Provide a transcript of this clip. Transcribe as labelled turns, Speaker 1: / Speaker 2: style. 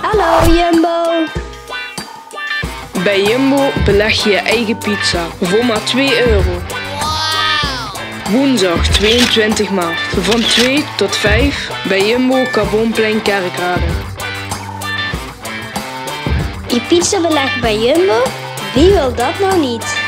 Speaker 1: Hallo Jumbo.
Speaker 2: Bij Jumbo beleg je je eigen pizza voor maar €2. Woensdag 22 maart van 2 tot 5 bij Jumbo Carbonplein Kerkrade.
Speaker 1: Je pizza beleggen bij Jumbo? Wie wil dat nou niet?